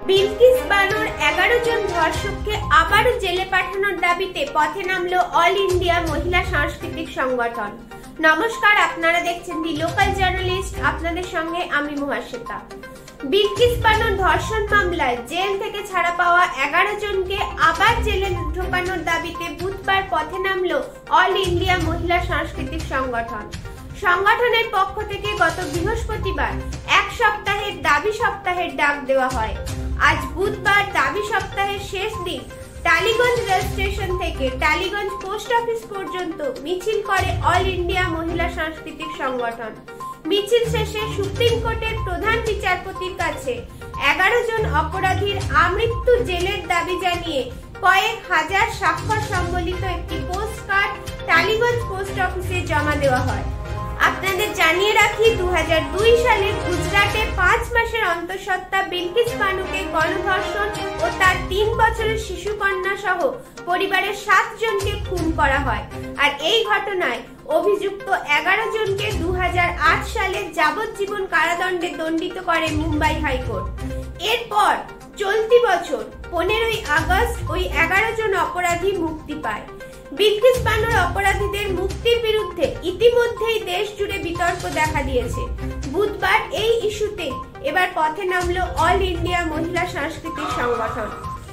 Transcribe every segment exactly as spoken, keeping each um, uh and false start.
বিলকিস বানোর এগারো জন ধর্ষককে আবারও জেলে পাঠানোর দাবিতে পথে নামলো অল ইন্ডিয়া মহিলা সাংস্কৃতিক সংগঠন। নমস্কার, আপনারা দেখছেন দি লোকাল জার্নালিস্ট, আপনাদের সঙ্গে আমি মুহাশ্বেতা। বিলকিস বানোর ধর্ষণ মামলায় জেল থেকে ছাড়া পাওয়া এগারো জনকে আবার জেলে ঢোকানোর দাবিতে বুধবার পথে নামলো অল ইন্ডিয়া মহিলা সাংস্কৃতিক সংগঠন। সংগঠনের পক্ষ থেকে গত বৃহস্পতিবার এক সপ্তাহের দাবি সপ্তাহের ডাক দেওয়া হয়। আজ বুধবার দাবি সপ্তাহের শেষ দিন টালিগঞ্জ রেল স্টেশন থেকে টালিগঞ্জ পোস্ট অফিস পর্যন্ত মিছিল করে অল ইন্ডিয়া মহিলা সাংস্কৃতিক সংগঠন। মিছিল শেষে সুপ্রিম কোর্টের প্রধান বিচারপতির কাছে এগারো জন অপরাধীর আমৃত্যু জেলের দাবি জানিয়ে কয়েক হাজার স্বাক্ষর সম্বলিত একটি পোস্ট কার্ড টালিগঞ্জ পোস্ট অফিসে জমা দেওয়া হয়। আপনাদের জানিয়ে রাখি, দু হাজার দুই সালে গুজরাটে পাঁচ মাসের অন্তঃসত্ত্বা বিলকিস বানোকে গণধর্ষণ ও তার তিন বছরের শিশু কন্যা সহ পরিবারের সাত জনকে খুন করা হয়। আর এই ঘটনায় অভিযুক্ত এগারো জনকে দু হাজার আট সালে যাবজ্জীবন কারাদণ্ডে দণ্ডিত করে মুম্বাই হাইকোর্ট। এরপর চলতি বছর পনেরোই আগস্ট ওই এগারো জন অপরাধী মুক্তি পায়। বিলকিস বানোর অপরাধীদের মুক্তির বিরুদ্ধে ইতিমধ্যেই দেশ জুড়ে বিতর্ক দেখা দিয়েছে। বুধবার এই ইস্যুতে এবার পথে নামলো অল ইন্ডিয়া মহিলা সাংস্কৃতিক সংগঠন।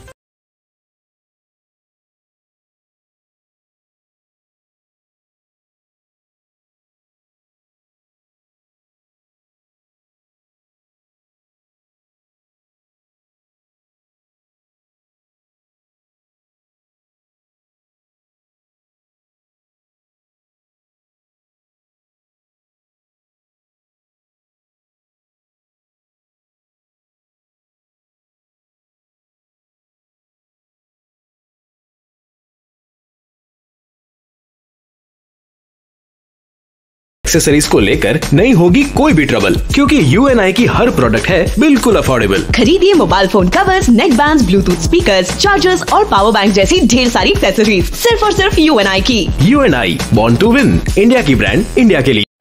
एक्सेसरीज को लेकर नहीं होगी कोई भी ट्रबल, क्योंकि यू एन आई की हर प्रोडक्ट है बिल्कुल अफोर्डेबल। खरीदिए mobile phone covers, neck bands, Bluetooth speakers, chargers और पावर बैंक जैसी ढेर सारी एक्सेसरीज सिर्फ और सिर्फ यू एन आई की। U N I, born to win, India की ब्रांड इंडिया के लिए।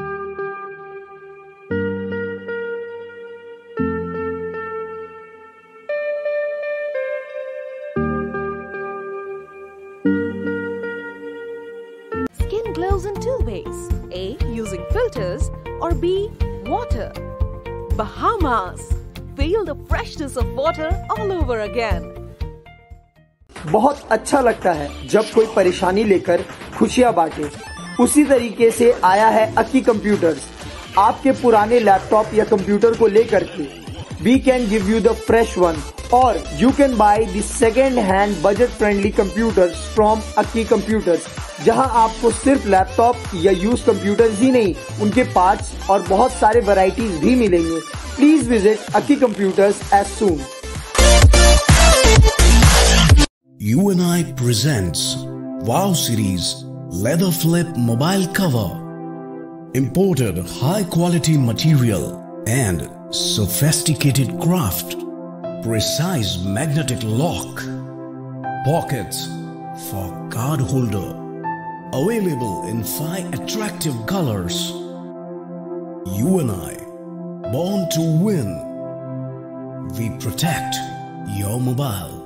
Skin glows in two ways. A. Using filters or B. Water. Bahamas. Feel the freshness of water all over again. बहुत अच्छा लगता है जब कोई परेशानी लेकर खुशियां बांटे। उसी तरीके से आया है अकी कंप्यूटर्स। आपके पुराने लैपटॉप या कंप्यूटर को लेकर के we can give you the fresh one, और you can buy the second hand budget friendly computers from Aki computers, जहां आपको सिर्फ लैपटॉप या यूज कंप्यूटर्स ही नहीं, उनके पार्ट्स और बहुत सारे वैरायटीज भी मिलेंगे। Please visit Aki computers as soon. U N I presents Wow Series Leather Flip Mobile Cover. Imported high quality material and sophisticated craft. Precise magnetic lock. Pockets for card holder. Available in five attractive colors. U N I, born to win. We protect your mobile.